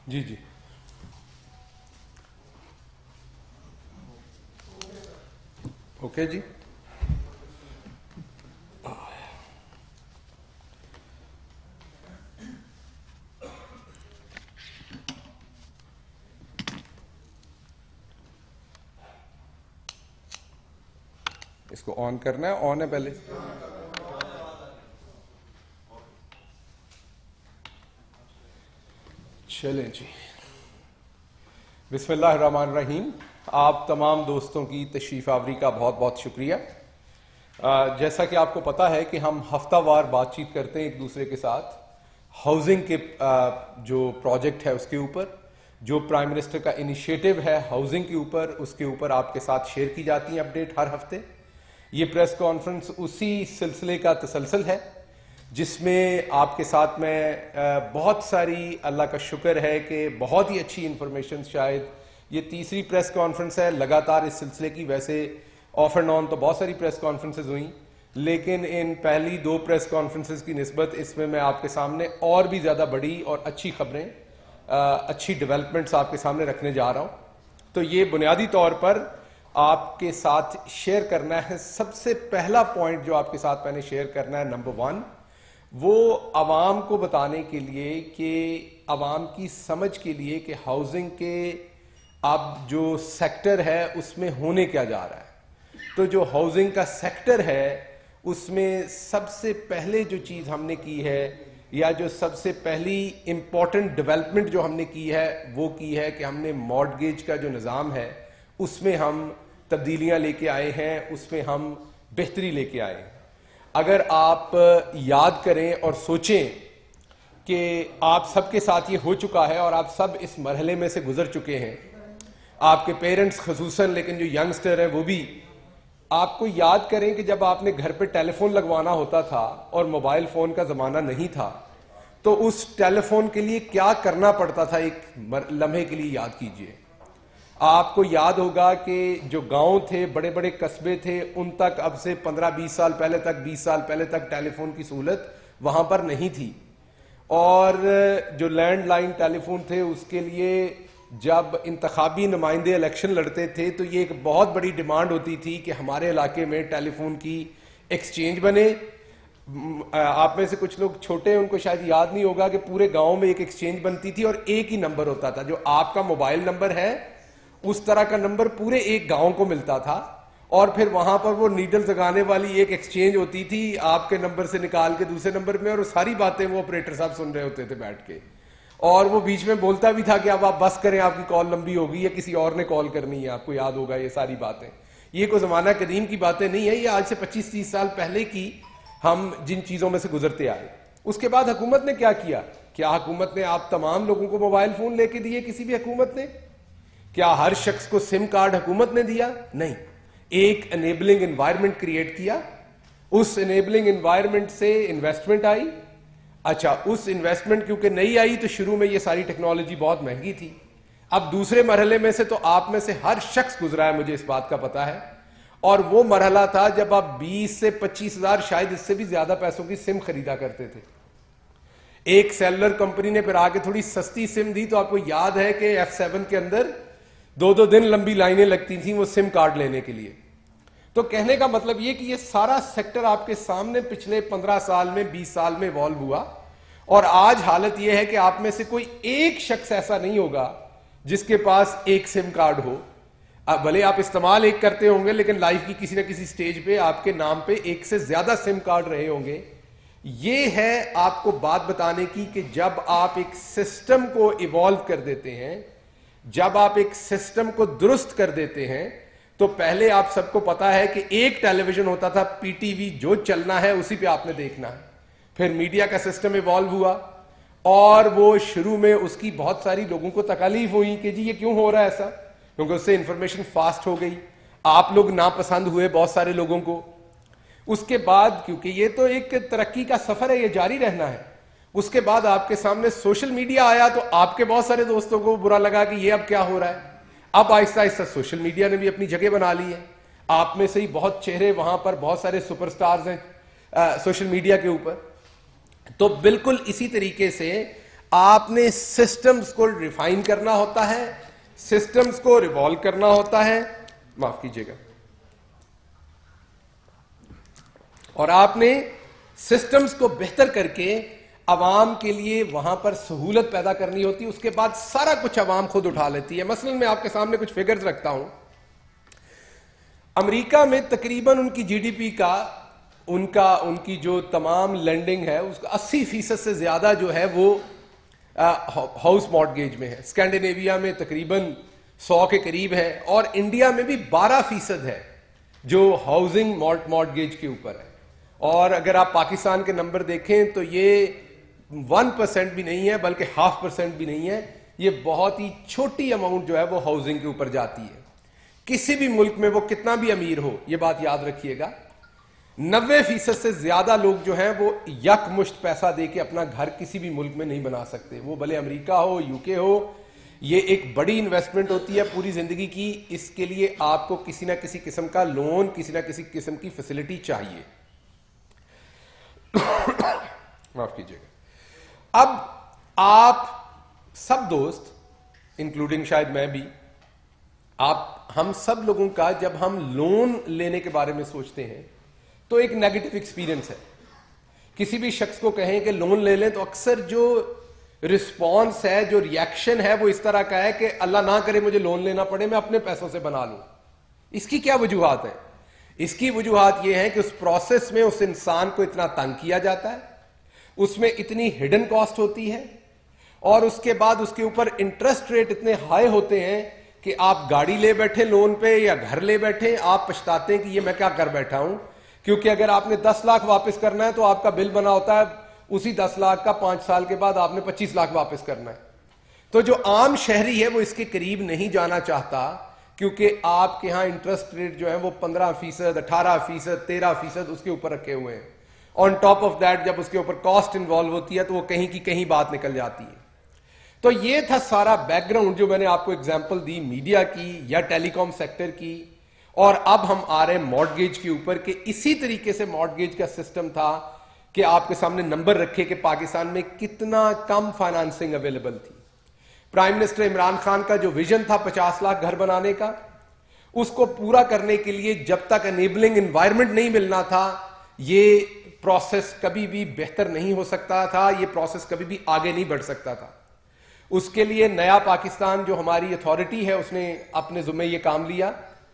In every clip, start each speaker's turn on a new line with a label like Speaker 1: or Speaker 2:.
Speaker 1: जी जी, okay जी। इसको on करना है, ऑन है पहले। चलें जी, बिस्मिल्लाहिर्रहमानिर्रहीम। आप तमाम दोस्तों की तशरीफ़ आवरी का बहुत बहुत शुक्रिया। जैसा कि आपको पता है कि हम हफ्तावार बातचीत करते हैं एक दूसरे के साथ हाउसिंग के जो प्रोजेक्ट है उसके ऊपर, जो प्राइम मिनिस्टर का इनिशिएटिव है हाउसिंग के ऊपर, उसके ऊपर आपके साथ शेयर की जाती है अपडेट हर हफ्ते। ये प्रेस कॉन्फ्रेंस उसी सिलसिले का तसलसल है जिसमें आपके साथ में बहुत सारी, अल्लाह का शुक्र है कि बहुत ही अच्छी इंफॉर्मेशन, शायद ये तीसरी प्रेस कॉन्फ्रेंस है लगातार इस सिलसिले की। वैसे ऑफ एंड ऑन तो बहुत सारी प्रेस कॉन्फ्रेंसेज हुई, लेकिन इन पहली 2 प्रेस कॉन्फ्रेंसेज की निस्बत इसमें मैं आपके सामने और भी ज़्यादा बड़ी और अच्छी खबरें, अच्छी डेवलपमेंट्स आपके सामने रखने जा रहा हूँ। तो ये बुनियादी तौर पर आपके साथ शेयर करना है। सबसे पहला पॉइंट जो आपके साथ मैंने शेयर करना है, नंबर 1, वो आवाम को बताने के लिए कि आवाम की समझ के लिए कि हाउसिंग के अब जो सेक्टर है उसमें होने क्या जा रहा है। तो जो हाउसिंग का सेक्टर है उसमें सबसे पहले जो चीज़ हमने की है, या जो सबसे पहली इंपॉर्टेंट डेवलपमेंट जो हमने की है वो की है कि हमने मॉर्टगेज का जो निज़ाम है उसमें हम तब्दीलियां लेके आए हैं, उसमें हम बेहतरी लेके आए हैं। अगर आप याद करें और सोचें कि आप सबके साथ ये हो चुका है और आप सब इस मरहले में से गुजर चुके हैं, आपके पेरेंट्स खसूसन, लेकिन जो यंगस्टर हैं वो भी, आपको याद करें कि जब आपने घर पे टेलीफोन लगवाना होता था और मोबाइल फोन का जमाना नहीं था, तो उस टेलीफोन के लिए क्या करना पड़ता था, एक लम्हे के लिए याद कीजिए। आपको याद होगा कि जो गांव थे, बड़े बड़े कस्बे थे, उन तक अब से 15-20 साल पहले तक, 20 साल पहले तक टेलीफोन की सहूलत वहां पर नहीं थी। और जो लैंडलाइन टेलीफोन थे उसके लिए जब इंतखाबी नुमाइंदे इलेक्शन लड़ते थे तो ये एक बहुत बड़ी डिमांड होती थी कि हमारे इलाके में टेलीफोन की एक्सचेंज बने। आप में से कुछ लोग छोटे हैं, उनको शायद याद नहीं होगा कि पूरे गांव में एक एक्सचेंज बनती थी और एक ही नंबर होता था। जो आपका मोबाइल नंबर है उस तरह का नंबर पूरे एक गांव को मिलता था, और फिर वहां पर वो नीडल जगाने वाली एक एक्सचेंज होती थी आपके नंबर से निकाल के दूसरे नंबर में, और सारी बातें वो ऑपरेटर साहब सुन रहे होते थे बैठ के, और वो बीच में बोलता भी था कि अब आप बस करें, आपकी कॉल लंबी होगी या किसी और ने कॉल करनी है। आपको याद होगा ये सारी बातें। ये कोई जमाना कदीम की बातें नहीं है, ये आज से 25-30 साल पहले की हम जिन चीजों में से गुजरते आए। उसके बाद हुकूमत ने क्या किया? क्या हुकूमत ने आप तमाम लोगों को मोबाइल फोन लेके दिए? किसी भी हुकूमत ने? क्या हर शख्स को सिम कार्ड हुकूमत ने दिया? नहीं। एक एनेबलिंग एनवायरनमेंट क्रिएट किया, उस एनेबलिंग एनवायरनमेंट से इन्वेस्टमेंट आई। अच्छा, उस इन्वेस्टमेंट क्योंकि नहीं आई तो शुरू में ये सारी टेक्नोलॉजी बहुत महंगी थी। अब दूसरे मरहले में से तो आप में से हर शख्स गुजरा है, मुझे इस बात का पता है, और वो मरहला था जब आप 20 से 25 हजार, शायद इससे भी ज्यादा पैसों की सिम खरीदा करते थे। एक सेलुलर कंपनी ने फिर आके थोड़ी सस्ती सिम दी, तो आपको याद है कि F7 के अंदर 2-2 दिन लंबी लाइनें लगती थी वो सिम कार्ड लेने के लिए। तो कहने का मतलब ये कि ये सारा सेक्टर आपके सामने पिछले 15 साल में, 20 साल में इवॉल्व हुआ, और आज हालत यह है कि आप में से कोई एक शख्स ऐसा नहीं होगा जिसके पास एक सिम कार्ड हो। अब भले आप इस्तेमाल एक करते होंगे, लेकिन लाइफ की किसी ना किसी स्टेज पे आपके नाम पे एक से ज्यादा सिम कार्ड रहे होंगे। ये है आपको बात बताने की कि जब आप एक सिस्टम को इवॉल्व कर देते हैं, जब आप एक सिस्टम को दुरुस्त कर देते हैं, तो पहले आप सबको पता है कि एक टेलीविजन होता था, पीटीवी, जो चलना है उसी पे आपने देखना है। फिर मीडिया का सिस्टम इवॉल्व हुआ, और वो शुरू में उसकी बहुत सारी लोगों को तकलीफ हुई कि जी ये क्यों हो रहा है ऐसा, क्योंकि उससे इंफॉर्मेशन फास्ट हो गई, आप लोग नापसंद हुए बहुत सारे लोगों को। उसके बाद, क्योंकि ये तो एक तरक्की का सफर है, ये जारी रहना है, उसके बाद आपके सामने सोशल मीडिया आया, तो आपके बहुत सारे दोस्तों को बुरा लगा कि ये अब क्या हो रहा है। अब आहिस्ता आहिस्ता सोशल मीडिया ने भी अपनी जगह बना ली है। आप में से ही बहुत चेहरे वहां पर, बहुत सारे सुपरस्टार्स हैं सोशल मीडिया के ऊपर। तो बिल्कुल इसी तरीके से आपने सिस्टम्स को रिफाइन करना होता है, सिस्टम्स को रिवॉल्व करना होता है, माफ कीजिएगा, और आपने सिस्टम्स को बेहतर करके अवाम के लिए वहां पर सहूलत पैदा करनी होती है। उसके बाद सारा कुछ अवाम खुद उठा लेती है। मसलन मैं आपके सामने कुछ फिगर्स रखता हूं। अमेरिका में तकरीबन उनकी जीडीपी का उनकी जो तमाम लेंडिंग है उसका 80% से ज्यादा जो है वो हाउस मॉर्टगेज में है। स्कैंडिनेविया में तकरीबन 100 के करीब है, और इंडिया में भी 12% है जो हाउसिंग मॉर्टगेज के ऊपर है। और अगर आप पाकिस्तान के नंबर देखें तो ये 1% भी नहीं है, बल्कि 0.5% भी नहीं है। ये बहुत ही छोटी अमाउंट जो है वो हाउसिंग के ऊपर जाती है। किसी भी मुल्क में वो कितना भी अमीर हो, ये बात याद रखिएगा, 90% से ज्यादा लोग जो हैं वो यकमुश्त पैसा दे के अपना घर किसी भी मुल्क में नहीं बना सकते। वो भले अमेरिका हो, यूके हो, ये एक बड़ी इन्वेस्टमेंट होती है पूरी जिंदगी की। इसके लिए आपको किसी ना किसी किस्म का लोन, किसी ना किसी किस्म की फैसिलिटी चाहिए। माफ कीजिएगा। अब आप सब दोस्त, इंक्लूडिंग शायद मैं भी, हम सब लोगों का जब हम लोन लेने के बारे में सोचते हैं तो एक नेगेटिव एक्सपीरियंस है। किसी भी शख्स को कहें कि लोन ले लें तो अक्सर जो रिस्पॉन्स है, जो रिएक्शन है, वो इस तरह का है कि अल्लाह ना करे मुझे लोन लेना पड़े, मैं अपने पैसों से बना लूं। इसकी क्या वजूहात है? इसकी वजूहात यह है कि उस प्रोसेस में उस इंसान को इतना तंग किया जाता है, उसमें इतनी हिडन कॉस्ट होती है, और उसके बाद उसके ऊपर इंटरेस्ट रेट इतने हाई होते हैं कि आप गाड़ी ले बैठे लोन पे या घर ले बैठे, आप पछताते हैं कि ये मैं क्या कर बैठा हूं। क्योंकि अगर आपने 10 लाख वापस करना है तो आपका बिल बना होता है उसी 10 लाख का 5 साल के बाद आपने 25 लाख वापस करना है। तो जो आम शहरी है वो इसके करीब नहीं जाना चाहता, क्योंकि आपके यहां इंटरेस्ट रेट जो है वो 15%, 18%, 13% उसके ऊपर रखे हुए हैं। ऑन टॉप ऑफ दैट जब उसके ऊपर कॉस्ट इन्वॉल्व होती है तो वो कहीं की कहीं बात निकल जाती है। तो ये था सारा बैकग्राउंड जो मैंने आपको एग्जांपल दी मीडिया की या टेलीकॉम सेक्टर की। और अब हम आ रहे हैं मॉर्टगेज के ऊपर कि इसी तरीके से मॉर्टगेज का सिस्टम था कि आपके सामने नंबर रखे कि पाकिस्तान में कितना कम फाइनेंसिंग अवेलेबल थी। प्राइम मिनिस्टर इमरान खान का जो विजन था 50 लाख घर बनाने का, उसको पूरा करने के लिए जब तक एनेबलिंग एनवायरनमेंट नहीं मिलना था, ये प्रोसेस कभी भी बेहतर नहीं हो सकता था, ये प्रोसेस कभी भी आगे नहीं बढ़ सकता था। उसके लिए नया पाकिस्तान जो हमारी अथॉरिटी है उसने अपने जुम्मे ये काम लिया,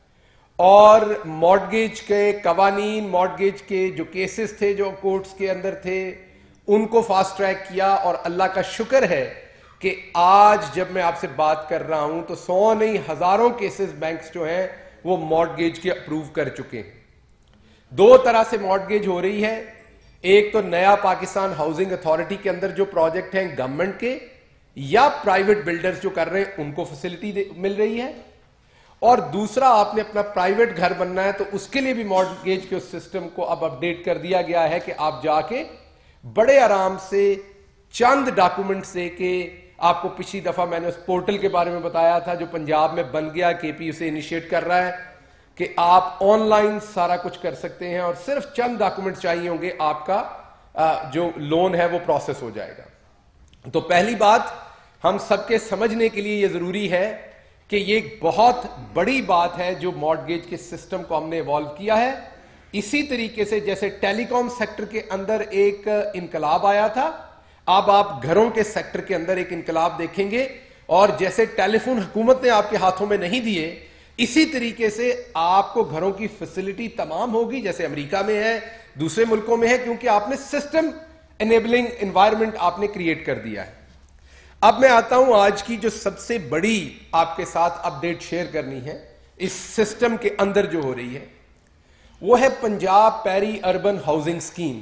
Speaker 1: और मॉर्टगेज के कवानीन, मॉर्टगेज के जो केसेस थे जो कोर्ट्स के अंदर थे, उनको फास्ट ट्रैक किया। और अल्लाह का शुक्र है कि आज जब मैं आपसे बात कर रहा हूं तो 100 नहीं हजारों केसेस बैंक्स जो हैं वो मॉर्टगेज के अप्रूव कर चुके हैं। 2 तरह से मॉर्टगेज हो रही है। एक तो नया पाकिस्तान हाउसिंग अथॉरिटी के अंदर जो प्रोजेक्ट हैं गवर्नमेंट के या प्राइवेट बिल्डर्स जो कर रहे हैं उनको फैसिलिटी मिल रही है, और दूसरा आपने अपना प्राइवेट घर बनना है तो उसके लिए भी मॉर्टगेज के उस सिस्टम को अब अपडेट कर दिया गया है कि आप जाके बड़े आराम से चंद डॉक्यूमेंट्स दे के, आपको पिछली दफा मैंने उस पोर्टल के बारे में बताया था जो पंजाब में बन गया, केपी उसे इनिशिएट कर रहा है, कि आप ऑनलाइन सारा कुछ कर सकते हैं और सिर्फ चंद डॉक्यूमेंट्स चाहिए होंगे, आपका जो लोन है वो प्रोसेस हो जाएगा। तो पहली बात हम सबके समझने के लिए यह जरूरी है कि ये बहुत बड़ी बात है जो मॉर्टगेज के सिस्टम को हमने इवॉल्व किया है। इसी तरीके से जैसे टेलीकॉम सेक्टर के अंदर एक इनकलाब आया था, अब आप घरों के सेक्टर के अंदर एक इनकलाब देखेंगे। और जैसे टेलीफोन हुकूमत ने आपके हाथों में नहीं दिए, इसी तरीके से आपको घरों की फैसिलिटी तमाम होगी, जैसे अमेरिका में है, दूसरे मुल्कों में है, क्योंकि आपने सिस्टम एनेबलिंग एनवायरनमेंट आपने क्रिएट कर दिया है। अब मैं आता हूं आज की जो सबसे बड़ी आपके साथ अपडेट शेयर करनी है इस सिस्टम के अंदर जो हो रही है, वो है Punjab peri urban housing scheme.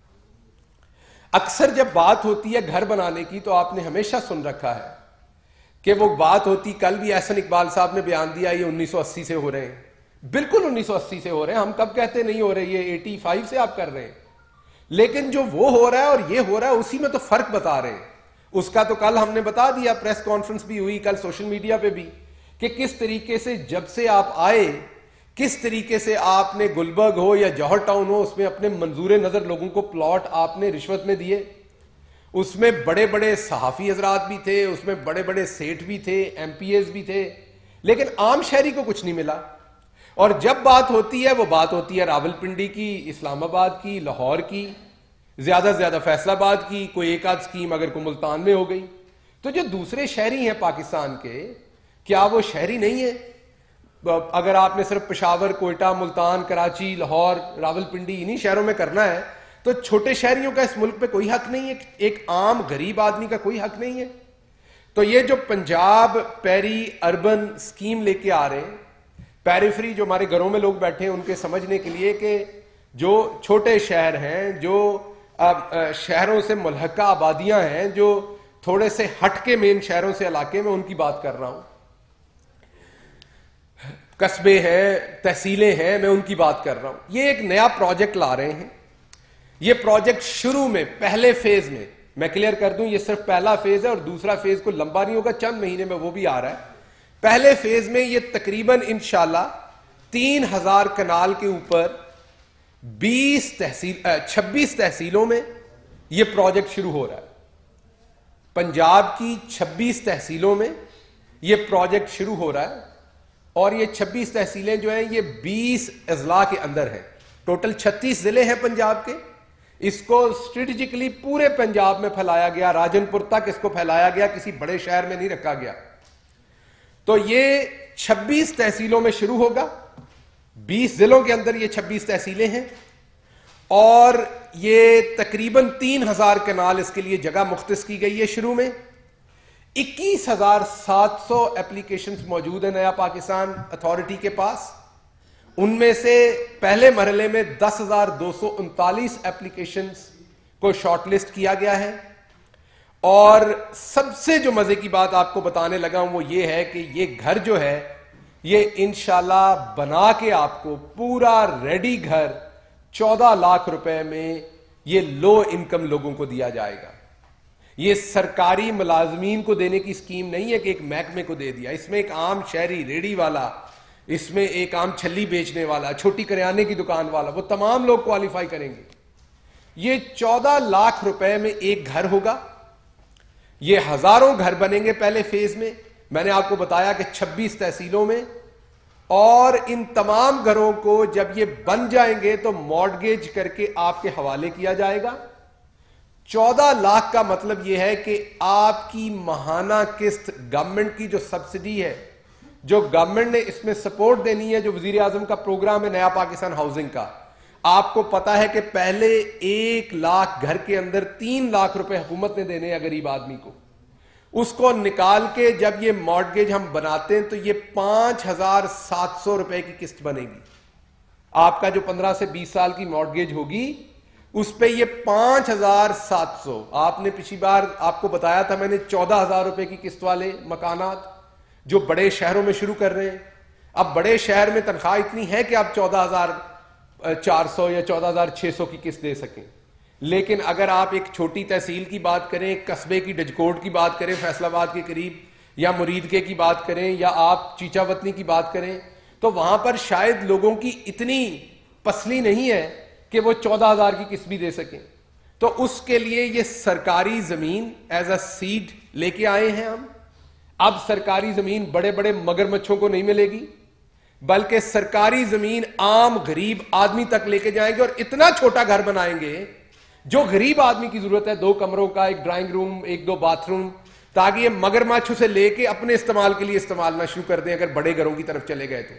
Speaker 1: अक्सर जब बात होती है घर बनाने की तो आपने हमेशा सुन रखा है कि वो बात होती, कल भी एहसन इकबाल साहब ने बयान दिया ये 1980 से हो रहे हैं। बिल्कुल 1980 से हो रहे हैं, हम कब कहते नहीं हो रहे, ये 85 से आप कर रहे हैं। लेकिन जो वो हो रहा है और ये हो रहा है उसी में तो फर्क बता रहे हैं। उसका तो कल हमने बता दिया, प्रेस कॉन्फ्रेंस भी हुई कल सोशल मीडिया पे भी, कि किस तरीके से जब से आप आए, किस तरीके से आपने गुलबर्ग हो या जौहर टाउन हो उसमें अपने मंजूर नजर लोगों को प्लॉट आपने रिश्वत में दिए। उसमें बड़े बड़े सहाफ़ी हजरात भी थे, उसमें बड़े बड़े सेठ भी थे, MPs भी थे, लेकिन आम शहरी को कुछ नहीं मिला। और जब बात होती है वो बात होती है रावलपिंडी की, इस्लामाबाद की, लाहौर की, ज्यादा से ज्यादा फैसलाबाद की, कोई एक आध स्कीम अगर को मुल्तान में हो गई। तो जो दूसरे शहरी हैं पाकिस्तान के, क्या वो शहरी नहीं है? अगर आपने सिर्फ पेशावर, कोयटा, मुल्तान, कराची, लाहौर, रावलपिंडी इन्हीं शहरों में करना है तो छोटे शहरियों का इस मुल्क पे कोई हक नहीं है, एक आम गरीब आदमी का कोई हक नहीं है। तो ये जो पंजाब पेरी अर्बन स्कीम लेके आ रहे हैं, पेरिफेरी जो हमारे घरों में लोग बैठे हैं उनके समझने के लिए कि जो छोटे शहर हैं, जो शहरों से मुल्हका आबादियां हैं, जो थोड़े से हटके मेन शहरों से इलाके में, उनकी बात कर रहा हूं, कस्बे हैं, तहसीलें हैं, मैं उनकी बात कर रहा हूं। ये एक नया प्रोजेक्ट ला रहे हैं। ये प्रोजेक्ट शुरू में पहले फेज में, मैं क्लियर कर दूं, ये सिर्फ पहला फेज है और दूसरा फेज को लंबा नहीं होगा, चंद महीने में वो भी आ रहा है। पहले फेज में ये तकरीबन इंशाल्लाह 3000 कनाल के ऊपर 26 तहसीलों में ये प्रोजेक्ट शुरू हो रहा है। पंजाब की 26 तहसीलों में ये प्रोजेक्ट शुरू हो रहा है और ये 26 तहसीलें जो हैं ये 20 अजला के अंदर हैं। टोटल 36 जिले हैं पंजाब के। इसको स्ट्रेटेजिकली पूरे पंजाब में फैलाया गया, राजनपुर तक इसको फैलाया गया, किसी बड़े शहर में नहीं रखा गया। तो ये 26 तहसीलों में शुरू होगा, 20 जिलों के अंदर ये 26 तहसीलें हैं और ये तकरीबन 3000 कनाल इसके लिए जगह मुख्तस की गई है। शुरू में 21,700 एप्लीकेशंस मौजूद है नया पाकिस्तान अथॉरिटी के पास। उनमें से पहले मरहले में 10,239 एप्लीकेशंस को शॉर्टलिस्ट किया गया है। और सबसे जो मजे की बात आपको बताने लगा हूं वो ये है कि ये घर जो है ये इंशाल्लाह बना के आपको पूरा रेडी घर 14 लाख रुपए में ये लो इनकम लोगों को दिया जाएगा। ये सरकारी मुलाजमीन को देने की स्कीम नहीं है कि एक महकमे को दे दिया। इसमें एक आम शहरी रेडी वाला, इसमें एक आम छल्ली बेचने वाला, छोटी करियाने की दुकान वाला, वो तमाम लोग क्वालिफाई करेंगे। ये 14 लाख रुपए में एक घर होगा। ये हजारों घर बनेंगे पहले फेज में। मैंने आपको बताया कि 26 तहसीलों में, और इन तमाम घरों को जब ये बन जाएंगे तो मॉर्गेज करके आपके हवाले किया जाएगा। 14 लाख का मतलब यह है कि आपकी माहाना किस्त, गवर्नमेंट की जो सब्सिडी है, जो गवर्नमेंट ने इसमें सपोर्ट देनी है, जो वजीर आजम का प्रोग्राम है नया पाकिस्तान हाउसिंग का, आपको पता है कि पहले 1 लाख घर के अंदर 3 लाख रुपए हुकूमत ने देने हैं गरीब आदमी को। उसको निकाल के जब ये मॉर्गेज हम बनाते हैं तो ये 5,700 रुपए की किस्त बनेगी। आपका जो 15 से 20 साल की मॉर्गेज होगी उस पे ये 5,700। आपने पिछली बार आपको बताया था मैंने 14,000 रुपए की किस्त वाले मकानात जो बड़े शहरों में शुरू कर रहे हैं। अब बड़े शहर में तनख्वाह इतनी है कि आप 14,400 या 14,600 की किस्त दे सकें, लेकिन अगर आप एक छोटी तहसील की बात करें, कस्बे की डजकोट की बात करें फैसलाबाद के करीब, या मुरीदके की बात करें, या आप चीचावतनी की बात करें, तो वहां पर शायद लोगों की इतनी पसली नहीं है कि वो 14,000 की किस्त भी दे सकें। तो उसके लिए ये सरकारी जमीन एज अ सीड लेके आए हैं हम। अब सरकारी जमीन बड़े बड़े मगरमच्छों को नहीं मिलेगी, बल्कि सरकारी जमीन आम गरीब आदमी तक लेके जाएंगे और इतना छोटा घर बनाएंगे जो गरीब आदमी की जरूरत है, 2 कमरों का, एक ड्राइंग रूम, 1-2 बाथरूम, ताकि ये मगरमच्छ से लेके अपने इस्तेमाल के लिए इस्तेमाल ना शुरू कर दें अगर बड़े घरों की तरफ चले गए तो।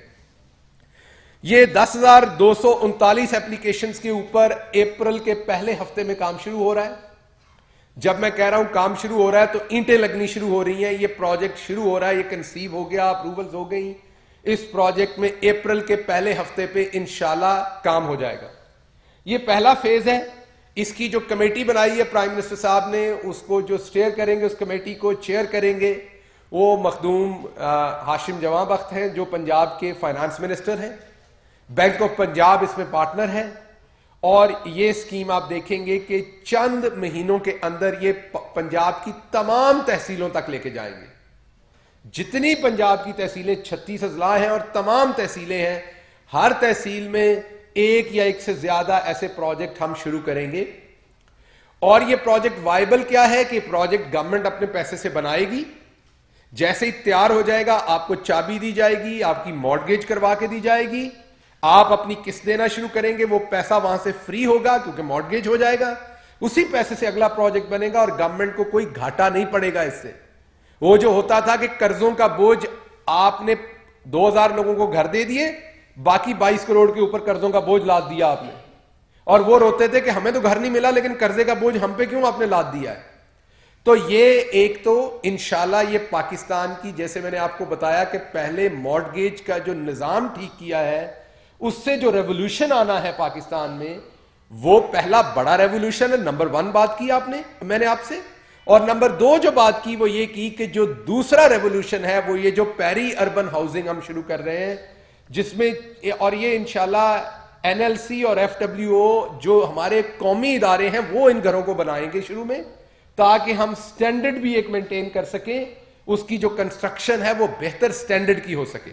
Speaker 1: ये 10,239 एप्लीकेशंस के ऊपर अप्रैल के पहले हफ्ते में काम शुरू हो रहा है। जब मैं कह रहा हूं काम शुरू हो रहा है तो ईंटें लगनी शुरू हो रही हैं। ये प्रोजेक्ट शुरू हो रहा है, ये कंसीव हो गया, अप्रूवल्स हो गई। इस प्रोजेक्ट में अप्रैल के पहले हफ्ते पे इंशाल्लाह काम हो जाएगा। ये पहला फेज है। इसकी जो कमेटी बनाई है प्राइम मिनिस्टर साहब ने, उसको जो स्टेयर करेंगे, उस कमेटी को चेयर करेंगे वो मखदूम हाशिम जवां बख्त हैं जो पंजाब के फाइनेंस मिनिस्टर हैं। बैंक ऑफ पंजाब इसमें पार्टनर है। और ये स्कीम आप देखेंगे कि चंद महीनों के अंदर ये पंजाब की तमाम तहसीलों तक लेके जाएंगे। जितनी पंजाब की तहसीलें 36 अजला हैं और तमाम तहसीलें हैं, हर तहसील में एक या एक से ज्यादा ऐसे प्रोजेक्ट हम शुरू करेंगे। और ये प्रोजेक्ट वायबल क्या है कि प्रोजेक्ट गवर्नमेंट अपने पैसे से बनाएगी, जैसे ही तैयार हो जाएगा आपको चाबी दी जाएगी, आपकी मॉर्गेज करवा के दी जाएगी, आप अपनी किस्त देना शुरू करेंगे, वो पैसा वहां से फ्री होगा क्योंकि मॉर्गेज हो जाएगा, उसी पैसे से अगला प्रोजेक्ट बनेगा और गवर्नमेंट को कोई घाटा नहीं पड़ेगा इससे। वो जो होता था कि कर्जों का बोझ, आपने 2000 लोगों को घर दे दिए, बाकी 22 करोड़ के ऊपर कर्जों का बोझ लाद दिया आपने, और वो रोते थे कि हमें तो घर नहीं मिला लेकिन कर्जे का बोझ हम पे क्यों आपने लाद दिया है। तो ये एक तो इंशाल्लाह ये पाकिस्तान की, जैसे मैंने आपको बताया कि पहले मॉर्गेज का जो निजाम ठीक किया है, उससे जो रेवोल्यूशन आना है पाकिस्तान में, वो पहला बड़ा रेवोल्यूशन है। नंबर 1 बात की आपने, मैंने आपसे, और नंबर 2 जो बात की वो ये की कि जो दूसरा रेवोल्यूशन है वो ये जो पेरी अर्बन हाउसिंग हम शुरू कर रहे हैं, जिसमें, और ये इंशाल्लाह एनएलसी और एफडब्ल्यूओ जो हमारे कौमी इदारे हैं वो इन घरों को बनाएंगे शुरू में, ताकि हम स्टैंडर्ड भी एक मेंटेन कर सकें, उसकी जो कंस्ट्रक्शन है वो बेहतर स्टैंडर्ड की हो सके।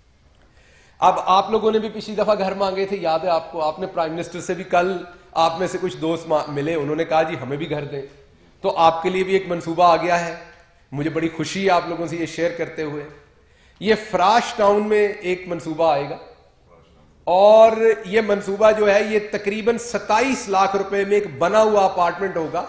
Speaker 1: अब आप लोगों ने भी पिछली दफा घर मांगे थे, याद है आपको, आपने प्राइम मिनिस्टर से भी, कल आप में से कुछ दोस्त मिले, उन्होंने कहा जी हमें भी घर दें, तो आपके लिए भी एक मंसूबा आ गया है। मुझे बड़ी खुशी है आप लोगों से ये शेयर करते हुए। ये फ्राश टाउन में एक मंसूबा आएगा, और ये मंसूबा जो है ये तकरीबन 27 लाख रुपए में एक बना हुआ अपार्टमेंट होगा,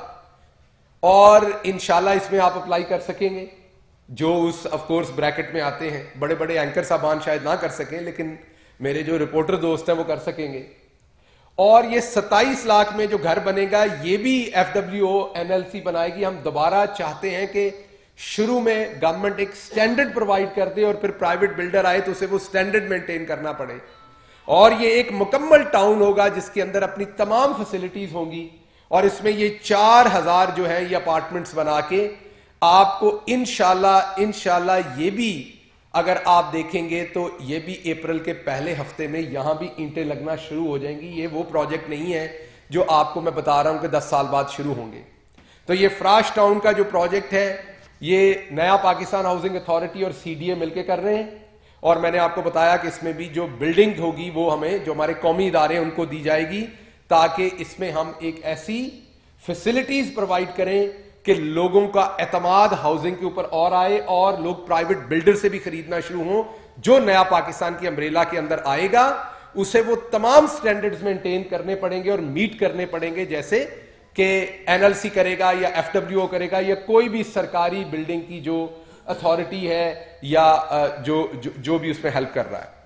Speaker 1: और इंशाल्लाह इसमें आप अप्लाई कर सकेंगे जो उस ऑफ कोर्स ब्रैकेट में आते हैं। बड़े बड़े एंकर साहबान शायद ना कर सकें, लेकिन मेरे जो रिपोर्टर दोस्त हैं वो कर सकेंगे। और ये 27 लाख में जो घर बनेगा ये भी एफडब्ल्यूओ एनएलसी बनाएगी। हम दोबारा चाहते हैं कि शुरू में गवर्नमेंट एक स्टैंडर्ड प्रोवाइड कर दे, और फिर प्राइवेट बिल्डर आए तो उसे वो स्टैंडर्ड मेंटेन करना पड़े, और ये एक मुकम्मल टाउन होगा जिसके अंदर अपनी तमाम फैसिलिटीज होंगी, और इसमें ये 4000 जो है ये अपार्टमेंट्स बना के आपको इंशाल्लाह ये भी, अगर आप देखेंगे तो ये भी अप्रैल के पहले हफ्ते में यहां भी ईंटें लगना शुरू हो जाएंगी। ये वो प्रोजेक्ट नहीं है जो आपको मैं बता रहा हूं कि 10 साल बाद शुरू होंगे। तो ये फ्राश टाउन का जो प्रोजेक्ट है ये नया पाकिस्तान हाउसिंग अथॉरिटी और सीडीए मिलकर कर रहे हैं, और मैंने आपको बताया कि इसमें भी जो बिल्डिंग होगी वो हमें, जो हमारे कौमी इदारे हैं उनको दी जाएगी, ताकि इसमें हम एक ऐसी फैसिलिटीज प्रोवाइड करें कि लोगों का एतमाद हाउसिंग के ऊपर और आए, और लोग प्राइवेट बिल्डर से भी खरीदना शुरू हों। जो नया पाकिस्तान की अम्ब्रेला के अंदर आएगा उसे वो तमाम स्टैंडर्ड्स मेंटेन करने पड़ेंगे और मीट करने पड़ेंगे, जैसे कि एनएलसी करेगा या एफडब्ल्यूओ करेगा या कोई भी सरकारी बिल्डिंग की जो अथॉरिटी है या जो भी उसमें हेल्प कर रहा है।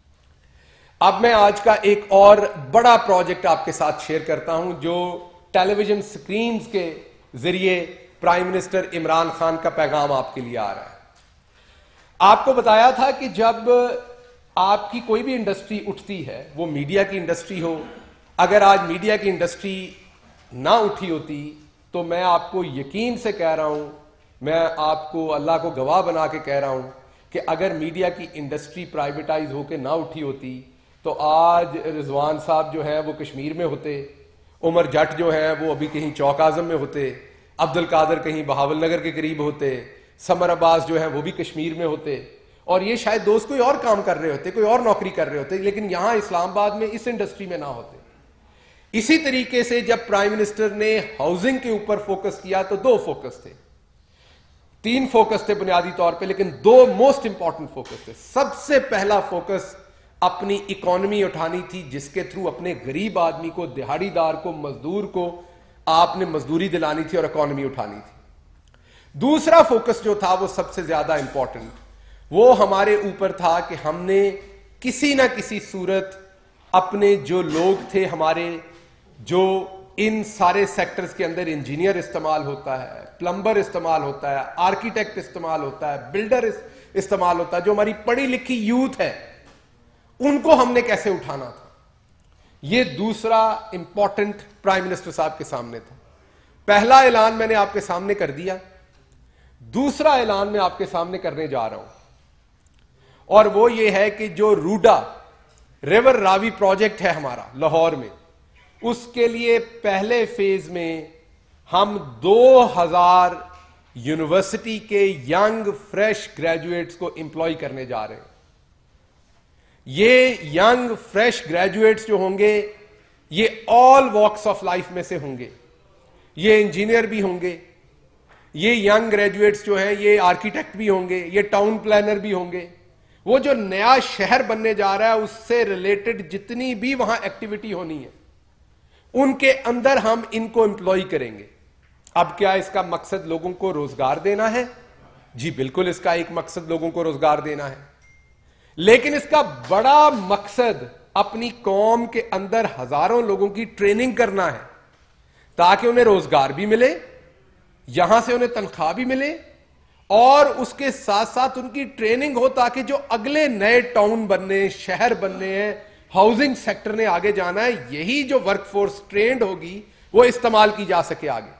Speaker 1: अब मैं आज का एक और बड़ा प्रोजेक्ट आपके साथ शेयर करता हूं, जो टेलीविजन स्क्रीन्स के जरिए प्राइम मिनिस्टर इमरान खान का पैगाम आपके लिए आ रहा है। आपको बताया था कि जब आपकी कोई भी इंडस्ट्री उठती है, वो मीडिया की इंडस्ट्री हो, अगर आज मीडिया की इंडस्ट्री ना उठी होती तो मैं आपको यकीन से कह रहा हूं, मैं आपको अल्लाह को गवाह बना के कह रहा हूं कि अगर मीडिया की इंडस्ट्री प्राइवेटाइज होकर ना उठी होती तो आज रिजवान साहब जो है वो कश्मीर में होते, उमर जट जो है वो अभी कहीं चौक आजम में होते, अब्दुल कादर कहीं बहावल नगर के करीब होते, समर अब्बास जो है वो भी कश्मीर में होते, और ये शायद दोस्त कोई और काम कर रहे होते, कोई और नौकरी कर रहे होते, लेकिन यहां इस्लामाबाद में इस इंडस्ट्री में ना होते। इसी तरीके से जब प्राइम मिनिस्टर ने हाउसिंग के ऊपर फोकस किया तो 2 फोकस थे, 3 फोकस थे बुनियादी तौर पे, लेकिन 2 मोस्ट इंपॉर्टेंट फोकस थे। सबसे पहला फोकस अपनी इकोनॉमी उठानी थी, जिसके थ्रू अपने गरीब आदमी को, दिहाड़ीदार को, मजदूर को आपने मजदूरी दिलानी थी और इकोनॉमी उठानी थी। दूसरा फोकस जो था वो सबसे ज्यादा इंपॉर्टेंट, वो हमारे ऊपर था कि हमने किसी ना किसी सूरत अपने जो लोग थे हमारे, जो इन सारे सेक्टर्स के अंदर इंजीनियर इस्तेमाल होता है, प्लम्बर इस्तेमाल होता है, आर्किटेक्ट इस्तेमाल होता है, बिल्डर इस्तेमाल होता है, जो हमारी पढ़ी लिखी यूथ है, उनको हमने कैसे उठाना था। यह दूसरा इंपॉर्टेंट प्राइम मिनिस्टर साहब के सामने था। पहला ऐलान मैंने आपके सामने कर दिया, दूसरा ऐलान मैं आपके सामने करने जा रहा हूं, और वो ये है कि जो रूडा रिवर रावी प्रोजेक्ट है हमारा लाहौर में, उसके लिए पहले फेज में हम 2000 यूनिवर्सिटी के यंग फ्रेश ग्रेजुएट्स को एम्प्लॉय करने जा रहे हैं। ये यंग फ्रेश ग्रेजुएट्स जो होंगे ये ऑल वॉक्स ऑफ लाइफ में से होंगे। ये इंजीनियर भी होंगे, ये यंग ग्रेजुएट्स जो हैं ये आर्किटेक्ट भी होंगे, ये टाउन प्लानर भी होंगे। वो जो नया शहर बनने जा रहा है उससे रिलेटेड जितनी भी वहां एक्टिविटी होनी है उनके अंदर हम इनको एम्प्लॉय करेंगे। अब क्या इसका मकसद लोगों को रोजगार देना है? जी बिल्कुल, इसका एक मकसद लोगों को रोजगार देना है, लेकिन इसका बड़ा मकसद अपनी कौम के अंदर हजारों लोगों की ट्रेनिंग करना है ताकि उन्हें रोजगार भी मिले, यहां से उन्हें तनख्वाह भी मिले और उसके साथ साथ उनकी ट्रेनिंग हो ताकि जो अगले नए टाउन बनने, शहर बनने हैं, हाउसिंग सेक्टर ने आगे जाना है, यही जो वर्कफोर्स ट्रेंड होगी वो इस्तेमाल की जा सके आगे।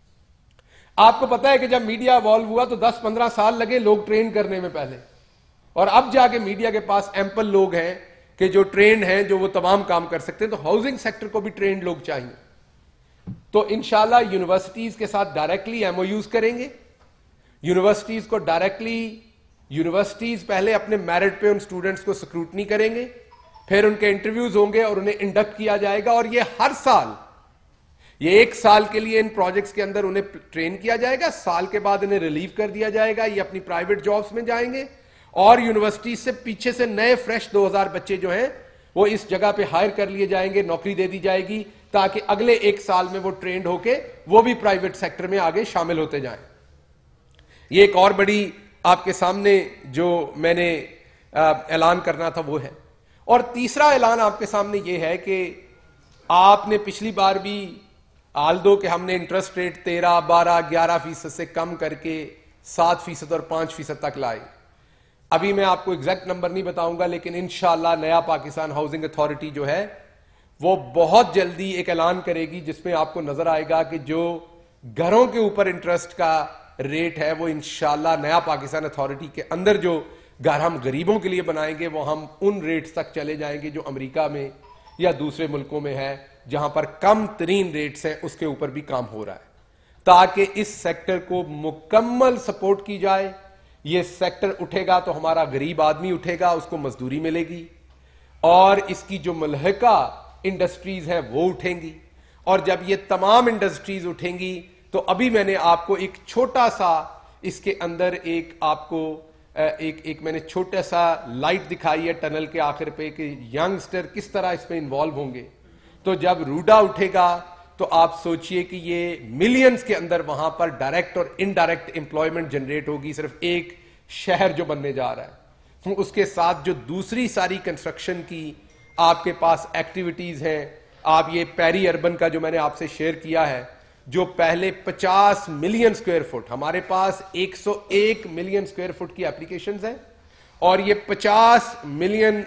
Speaker 1: आपको पता है कि जब मीडिया इवॉल्व हुआ तो 10-15 साल लगे लोग ट्रेन करने में पहले, और अब जाके मीडिया के पास एम्पल लोग हैं कि जो ट्रेंड हैं, जो वो तमाम काम कर सकते हैं। तो हाउसिंग सेक्टर को भी ट्रेंड लोग चाहिए। तो इंशाल्लाह यूनिवर्सिटीज के साथ डायरेक्टली एमओयूज करेंगे। यूनिवर्सिटीज को डायरेक्टली, यूनिवर्सिटीज पहले अपने मेरिट पे उन स्टूडेंट्स को स्क्रूटनी करेंगे, फिर उनके इंटरव्यूज होंगे और उन्हें इंडक्ट किया जाएगा। और ये हर साल, ये 1 साल के लिए इन प्रोजेक्ट्स के अंदर उन्हें ट्रेन किया जाएगा, साल के बाद इन्हें रिलीव कर दिया जाएगा, ये अपनी प्राइवेट जॉब्स में जाएंगे और यूनिवर्सिटी से पीछे से नए फ्रेश 2000 बच्चे जो हैं वो इस जगह पे हायर कर लिए जाएंगे, नौकरी दे दी जाएगी ताकि अगले 1 साल में वो ट्रेंड होके वो भी प्राइवेट सेक्टर में आगे शामिल होते जाएं। ये एक और बड़ी आपके सामने जो मैंने ऐलान करना था वो है। और तीसरा ऐलान आपके सामने ये है कि आपने पिछली बार भी आल्दो कि हमने इंटरेस्ट रेट 13, 12, 11% से कम करके 7% और 5% तक लाए। अभी मैं आपको एग्जैक्ट नंबर नहीं बताऊंगा, लेकिन इंशाल्लाह नया पाकिस्तान हाउसिंग अथॉरिटी जो है वो बहुत जल्दी एक ऐलान करेगी जिसमें आपको नजर आएगा कि जो घरों के ऊपर इंटरेस्ट का रेट है वो इंशाल्लाह नया पाकिस्तान अथॉरिटी के अंदर जो घर हम गरीबों के लिए बनाएंगे वो हम उन रेट्स तक चले जाएंगे जो अमेरिका में या दूसरे मुल्कों में है, जहां पर कम तरीन रेट्स हैं उसके ऊपर भी काम हो रहा है, ताकि इस सेक्टर को मुकम्मल सपोर्ट की जाए। ये सेक्टर उठेगा तो हमारा गरीब आदमी उठेगा, उसको मजदूरी मिलेगी और इसकी जो मुल्हिका इंडस्ट्रीज हैं वो उठेंगी। और जब ये तमाम इंडस्ट्रीज उठेंगी तो अभी मैंने आपको एक छोटा सा इसके अंदर एक आपको एक मैंने छोटा सा लाइट दिखाई है टनल के आखिर पे कि यंगस्टर किस तरह इसमें इन्वॉल्व होंगे। तो जब रूडा उठेगा तो आप सोचिए कि ये मिलियंस के अंदर वहां पर डायरेक्ट और इनडायरेक्ट एम्प्लॉयमेंट जनरेट होगी, सिर्फ एक शहर जो बनने जा रहा है। तो उसके साथ जो दूसरी सारी कंस्ट्रक्शन की आपके पास एक्टिविटीज हैं, आप ये पेरी अर्बन का जो मैंने आपसे शेयर किया है, जो पहले 50 मिलियन स्क्वायर फुट, हमारे पास 101 मिलियन स्क्वायर फुट की एप्लीकेशंस हैं और ये 50 मिलियन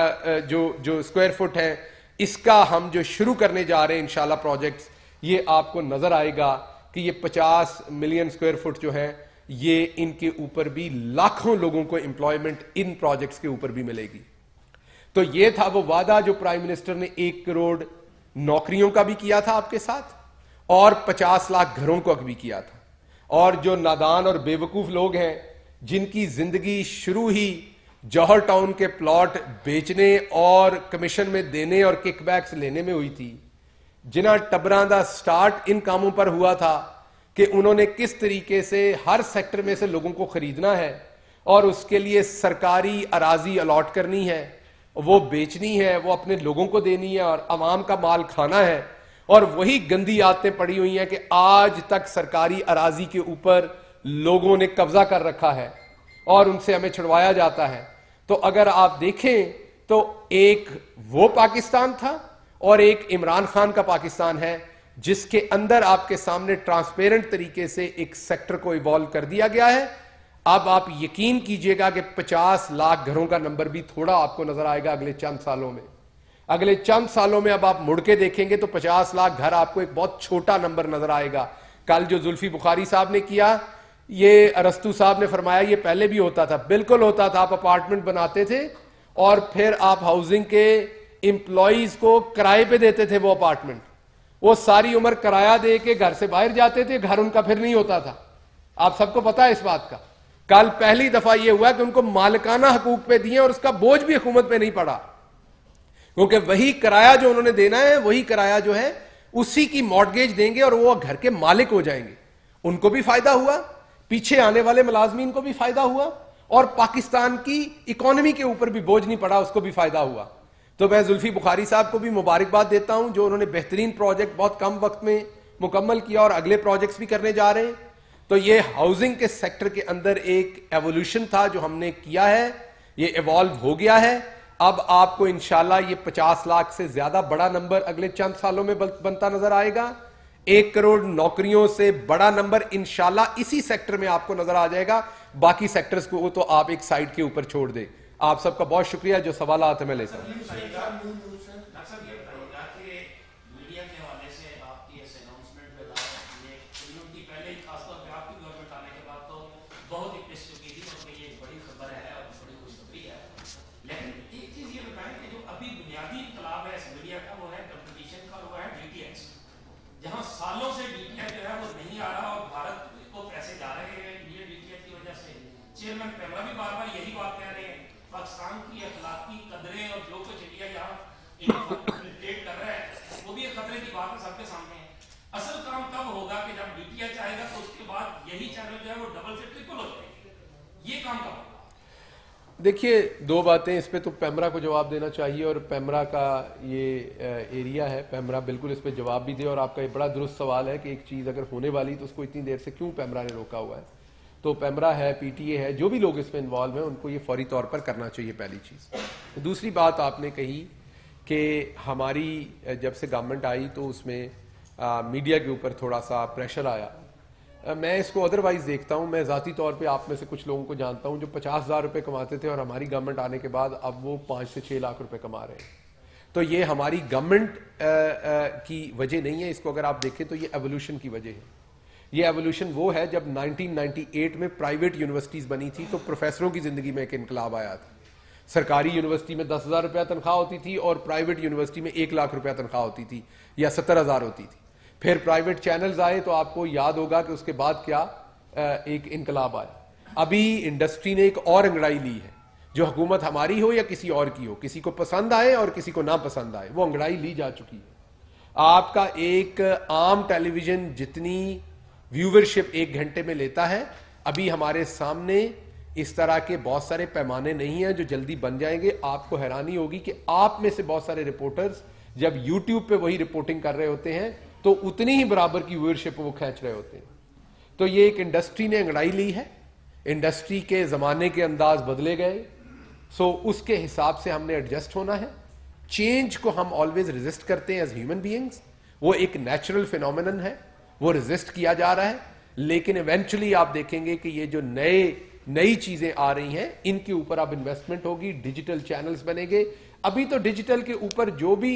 Speaker 1: जो स्क्वायर फुट है इसका हम जो शुरू करने जा रहे हैं इंशाल्लाह प्रोजेक्ट्स, ये आपको नजर आएगा कि ये 50 मिलियन स्क्वायर फुट जो है ये इनके ऊपर भी लाखों लोगों को एम्प्लॉयमेंट इन प्रोजेक्ट्स के ऊपर भी मिलेगी। तो ये था वो वादा जो प्राइम मिनिस्टर ने 1 करोड़ नौकरियों का भी किया था आपके साथ और 50 लाख घरों का भी किया था। और जो नादान और बेवकूफ लोग हैं जिनकी जिंदगी शुरू ही जौहर टाउन के प्लॉट बेचने और कमीशन में देने और किकबैक्स लेने में हुई थी, जिन्हां टबरां दा स्टार्ट इन कामों पर हुआ था कि उन्होंने किस तरीके से हर सेक्टर में से लोगों को खरीदना है और उसके लिए सरकारी अराजी अलॉट करनी है, वो बेचनी है, वो अपने लोगों को देनी है और अवाम का माल खाना है। और वही गंदी आदतें पड़ी हुई हैं कि आज तक सरकारी अराजी के ऊपर लोगों ने कब्जा कर रखा है और उनसे हमें छुड़वाया जाता है। तो अगर आप देखें तो एक वो पाकिस्तान था और एक इमरान खान का पाकिस्तान है जिसके अंदर आपके सामने ट्रांसपेरेंट तरीके से एक सेक्टर को इवॉल्व कर दिया गया है। अब आप यकीन कीजिएगा कि 50 लाख घरों का नंबर भी थोड़ा आपको नजर आएगा अगले चंद सालों में। अगले चंद सालों में अब आप मुड़ के देखेंगे तो 50 लाख घर आपको एक बहुत छोटा नंबर नजर आएगा। कल जो जुल्फी बुखारी साहब ने किया, ये अरस्तु साहब ने फरमाया ये पहले भी होता था, बिल्कुल होता था। आप अपार्टमेंट बनाते थे और फिर आप हाउसिंग के एम्प्लॉइज को किराए पे देते थे वो अपार्टमेंट, वो सारी उम्र किराया दे के घर से बाहर जाते थे, घर उनका फिर नहीं होता था। आप सबको पता है इस बात का। कल पहली दफा यह हुआ कि उनको मालिकाना हकूक पे दिए और उसका बोझ भी हुकूमत पे नहीं पड़ा, क्योंकि वही किराया जो उन्होंने देना है वही किराया जो है उसी की मॉर्गेज देंगे और वो घर के मालिक हो जाएंगे। उनको भी फायदा हुआ, पीछे आने वाले मुलाजमीन को भी फायदा हुआ, और पाकिस्तान की इकोनॉमी के ऊपर भी बोझ नहीं पड़ा, उसको भी फायदा हुआ। तो मैं जुल्फी बुखारी साहब को भी मुबारकबाद देता हूं, जो उन्होंने बेहतरीन प्रोजेक्ट बहुत कम वक्त में मुकम्मल किया और अगले प्रोजेक्ट्स भी करने जा रहे हैं। तो ये हाउसिंग के सेक्टर के अंदर एक एवोल्यूशन था जो हमने किया है, ये इवॉल्व हो गया है। अब आपको इंशाल्लाह ये 50 लाख से ज्यादा बड़ा नंबर अगले चंद सालों में बनता नजर आएगा। 1 करोड़ नौकरियों से बड़ा नंबर इंशाल्लाह इसी सेक्टर में आपको नजर आ जाएगा। बाकी सेक्टर्स को तो आप एक साइड के ऊपर छोड़ दे। आप सबका बहुत शुक्रिया। जो सवाल आते मैं लेता हूं।
Speaker 2: जहां सालों से डीटीएच जो है वो नहीं आ रहा और भारत को पैसे जा रहे हैं इंडियन डीटीएच की वजह से। चेयरमैन पैमरा भी बार बार यही बात कह रहे हैं, पाकिस्तान की अखलाकी कदरें और जो कुछ इंडिया यहाँ इनफिल्ट्रेट कर रहा है वो भी एक खतरे की बात है, सबके सामने है। असल काम तब होगा कि जब डीटीएच आएगा तो उसके बाद यही चैनल जो है वो डबल से ट्रिपल हो जाएंगे। ये काम कब होगा?
Speaker 1: देखिए, दो बातें इस पे तो पैमरा को जवाब देना चाहिए, और पैमरा का ये एरिया है, पैमरा बिल्कुल इस पे जवाब भी दे। और आपका ये बड़ा दुरुस्त सवाल है कि एक चीज़ अगर होने वाली तो उसको इतनी देर से क्यों पैमरा ने रोका हुआ है। तो पैमरा है, पीटीए है, जो भी लोग इसमें इन्वॉल्व हैं उनको ये फौरी तौर पर करना चाहिए, पहली चीज़। दूसरी बात आपने कही कि हमारी जब से गवर्नमेंट आई तो उसमें मीडिया के ऊपर थोड़ा सा प्रेशर आया। मैं इसको अदरवाइज देखता हूं। मैं ज़ाती तौर पे आप में से कुछ लोगों को जानता हूं जो 50,000 रुपये कमाते थे और हमारी गवर्नमेंट आने के बाद अब वो 5 से 6 लाख रुपए कमा रहे हैं। तो ये हमारी गवर्नमेंट की वजह नहीं है, इसको अगर आप देखें तो ये एवोल्यूशन की वजह है। ये एवोल्यूशन वो है जब 1998 में प्राइवेट यूनिवर्सिटीज़ बनी थी तो प्रोफेसरों की ज़िंदगी में एक इनकलाब आया था। सरकारी यूनिवर्सिटी में 10,000 रुपया तनख्वाह होती थी और प्राइवेट यूनिवर्सिटी में 1 लाख रुपया तनख्वाह होती थी या 70,000 होती थी। फिर प्राइवेट चैनल्स आए तो आपको याद होगा कि उसके बाद क्या एक इनकलाब आया। अभी इंडस्ट्री ने एक और अंगड़ाई ली है, जो हुकूमत हमारी हो या किसी और की हो, किसी को पसंद आए और किसी को ना पसंद आए, वो अंगड़ाई ली जा चुकी है। आपका एक आम टेलीविजन जितनी व्यूवरशिप 1 घंटे में लेता है, अभी हमारे सामने इस तरह के बहुत सारे पैमाने नहीं हैं जो जल्दी बन जाएंगे। आपको हैरानी होगी कि आप में से बहुत सारे रिपोर्टर्स जब यूट्यूब पे वही रिपोर्टिंग कर रहे होते हैं तो उतनी ही बराबर की व्यूअरशिप वो खींच रहे होते हैं। तो ये एक इंडस्ट्री ने अंगड़ाई ली है, इंडस्ट्री के जमाने के अंदाज बदले गए, सो उसके हिसाब से हमने एडजस्ट होना है। चेंज को हम ऑलवेज रेजिस्ट करते हैं एज ह्यूमन बीइंग्स, वो एक नेचुरल फिनोमिनन है, वो रेजिस्ट किया जा रहा है। लेकिन इवेंचुअली आप देखेंगे कि ये जो नई चीजें आ रही हैं इनके ऊपर अब इन्वेस्टमेंट होगी, डिजिटल चैनल्स बनेंगे। अभी तो डिजिटल के ऊपर जो भी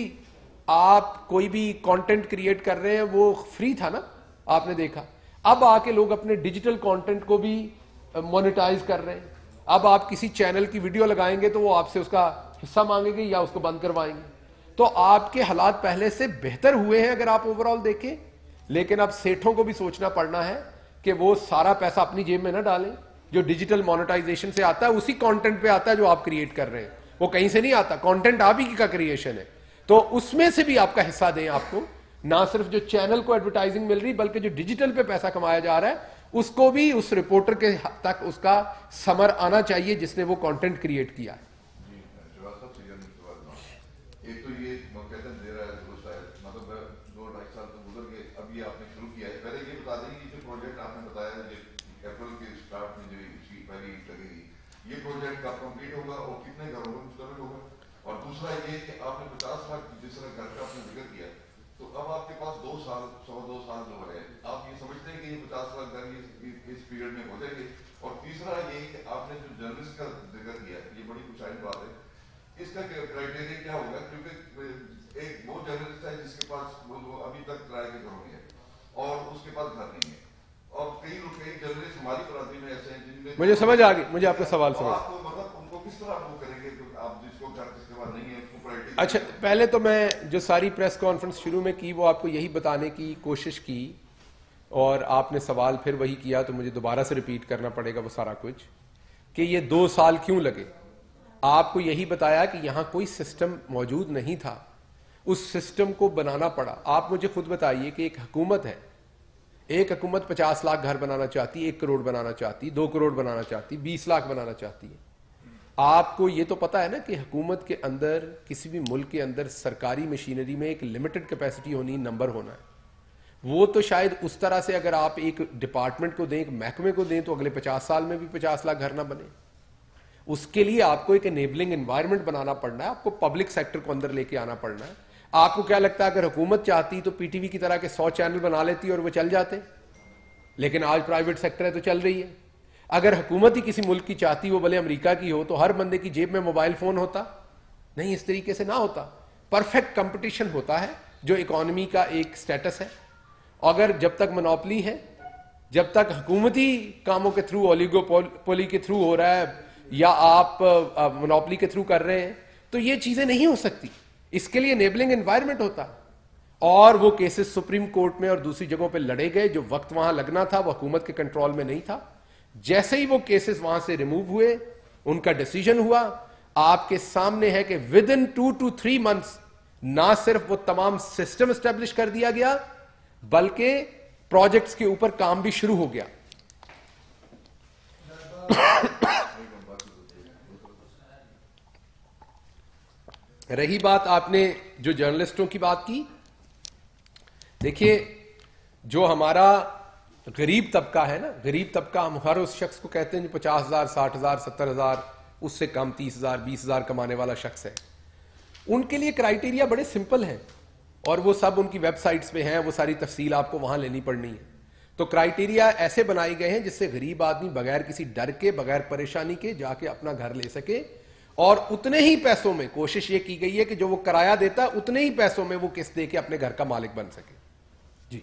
Speaker 1: आप कोई भी कंटेंट क्रिएट कर रहे हैं वो फ्री था ना, आपने देखा। अब आके लोग अपने डिजिटल कंटेंट को भी मोनेटाइज कर रहे हैं। अब आप किसी चैनल की वीडियो लगाएंगे तो वो आपसे उसका हिस्सा मांगेंगे या उसको बंद करवाएंगे। तो आपके हालात पहले से बेहतर हुए हैं अगर आप ओवरऑल देखें। लेकिन अब सेठों को भी सोचना पड़ना है कि वो सारा पैसा अपनी जेब में ना डालें। जो डिजिटल मोनेटाइजेशन से आता है उसी कंटेंट पे आता है जो आप क्रिएट कर रहे हैं, वो कहीं से नहीं आता। कंटेंट आप ही का क्रिएशन है, तो उसमें से भी आपका हिस्सा दें। आपको ना सिर्फ जो चैनल को एडवर्टाइजिंग मिल रही बल्कि जो डिजिटल पे पैसा कमाया जा रहा है उसको भी उस रिपोर्टर के तक उसका समर आना चाहिए जिसने वो कंटेंट क्रिएट किया है।
Speaker 3: एक तो ये कहते हैं दे रहा है मतलब 2-2.5 साल तो गुजर गए, अब ये आपने शुरू किया है। पहले ये बता दें कि जो प्रोजेक्ट आपने बताया अप्रैल के स्टार्ट में जो इसकी पहली लगेगी, ये प्रोजेक्ट कब कंप्लीट होगा और कितने घरों में मुश्तमिल होगा? और दूसरा ये कि आपने 50 लाख जिस तरह घर का आपने जिक्र किया, तो अब आपके पास 2 साल 2 साल जो है, आप ये समझते हैं कि ये 50 लाख घर इस पीरियड में हो जाएंगे? और तीसरा ये कि आपने जो जर्नलिस्ट का जिक्र किया, ये बड़ी कुछ बात है, इसका क्राइटेरिया क्या होगा? क्योंकि एक वो जर्नलिस्ट है जिसके पास वो अभी तक किराए के घर में है और उसके पास घर नहीं है, और कई जर्नलिस्ट हमारी बरादरी में ऐसे हैं जिनमें
Speaker 1: मुझे समझ आ गई, मुझे आपका सवाल समझ।
Speaker 3: आपको मतलब उनको किस तरह वो करेंगे आप जिसको घर किसके पास नहीं है उसको क्राइटेरिया?
Speaker 1: अच्छा, पहले तो मैं जो सारी प्रेस कॉन्फ्रेंस शुरू में की वो आपको यही बताने की कोशिश की और आपने सवाल फिर वही किया, तो मुझे दोबारा से रिपीट करना पड़ेगा वो सारा कुछ कि ये 2 साल क्यों लगे। आपको यही बताया कि यहां कोई सिस्टम मौजूद नहीं था उस सिस्टम को बनाना पड़ा। आप मुझे खुद बताइए कि एक हुकूमत है, एक हुकूमत 50 लाख घर बनाना चाहती, 1 करोड़ बनाना चाहती, 2 करोड़ बनाना चाहती, 20 लाख बनाना चाहती है। आपको ये तो पता है ना कि हुकूमत के अंदर, किसी भी मुल्क के अंदर सरकारी मशीनरी में एक लिमिटेड कैपेसिटी होनी, नंबर होना है। वो तो शायद उस तरह से अगर आप एक डिपार्टमेंट को दें, एक महकमे को दें, तो अगले 50 साल में भी 50 लाख घर ना बने। उसके लिए आपको एक एनेबलिंग एनवायरनमेंट बनाना पड़ना है, आपको पब्लिक सेक्टर को अंदर लेके आना पड़ना है। आपको क्या लगता है अगर हुकूमत चाहती तो पीटीवी की तरह के 100 चैनल बना लेती और वो चल जाते? लेकिन आज प्राइवेट सेक्टर है तो चल रही है। अगर हुकूमत ही किसी मुल्क की चाहती, वो भले अमेरिका की हो, तो हर बंदे की जेब में मोबाइल फोन होता? नहीं, इस तरीके से ना होता। परफेक्ट कंपटीशन होता है जो इकोनॉमी का एक स्टेटस है। अगर जब तक मोनोपोली है, जब तक हुकूमती कामों के थ्रू, ओलिगोपोली के थ्रू हो रहा है या आप मोनोपोली के थ्रू कर रहे हैं, तो ये चीजें नहीं हो सकती। इसके लिए एनेबलिंग एनवायरनमेंट होता है। और वो केसेस सुप्रीम कोर्ट में और दूसरी जगहों पे लड़े गए। जो वक्त वहां लगना था वो हुकूमत के कंट्रोल में नहीं था। जैसे ही वो केसेस वहां से रिमूव हुए, उनका डिसीजन हुआ, आपके सामने है कि विद इन 2 to 3 मंथ्स ना सिर्फ वो तमाम सिस्टम एस्टेब्लिश कर दिया गया, बल्कि प्रोजेक्ट्स के ऊपर काम भी शुरू हो गया। रही बात आपने जो जर्नलिस्टों की बात की, देखिए जो हमारा गरीब तबका है ना, गरीब तबका हम हर उस शख्स को कहते हैं जो 50,000, 60,000, 70,000, उससे कम 30,000, 20,000 कमाने वाला शख्स है। उनके लिए क्राइटेरिया बड़े सिंपल हैं और वो सब उनकी वेबसाइट्स पे हैं, वो सारी तफसील आपको वहां लेनी पड़नी है। तो क्राइटेरिया ऐसे बनाए गए हैं जिससे गरीब आदमी बगैर किसी डर के, बगैर परेशानी के जाके अपना घर ले सके। और उतने ही पैसों में कोशिश ये की गई है कि जो वो किराया देता उतने ही पैसों में वो किस्त दे के अपने घर का मालिक बन सके। जी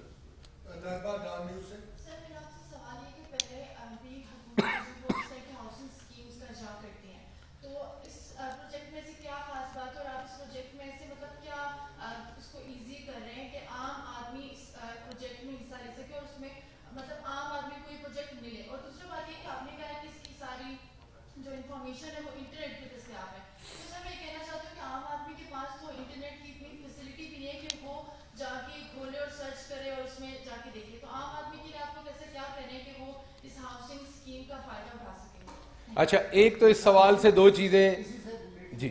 Speaker 1: अच्छा, एक तो इस सवाल से दो चीजें। जी